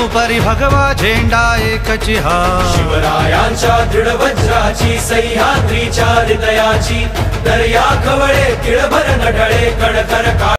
परी भगवा झेंडा एकची हा, शिवरायांच्या दृढ वज्राची सह्याद्रीच्या हृदयाची, दर्या खवळे तिळभर नढळे कडकर